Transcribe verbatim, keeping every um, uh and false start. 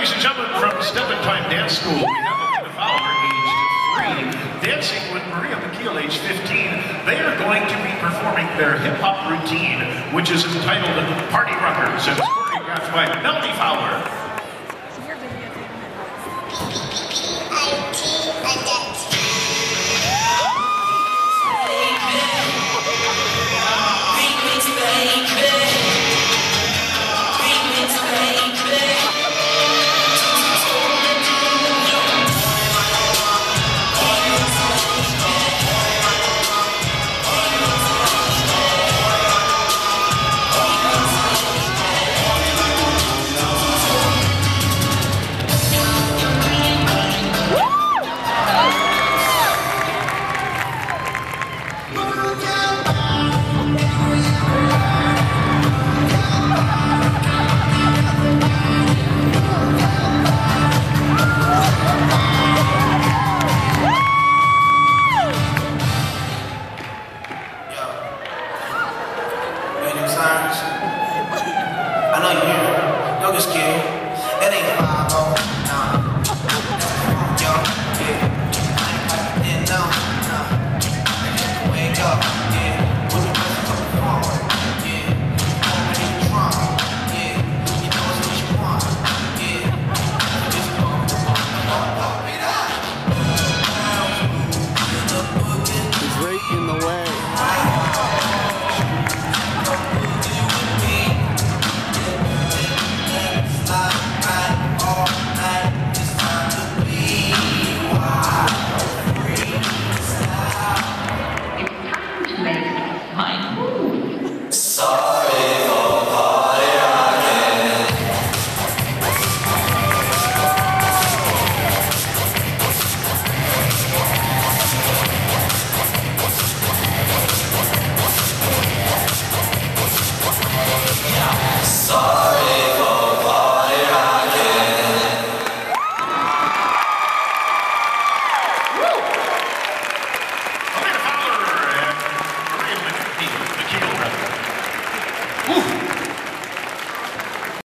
ladies and gentlemen, from Step in Time Dance School, we have Amanda Fowler, aged three, dancing with Maria McKeel, age fifteen. They are going to be performing their hip-hop routine, which is entitled Party Rockers, and it's choreographed by Melanie Fowler. I know you're here. Don't get scared. It ain't five oh. Nah.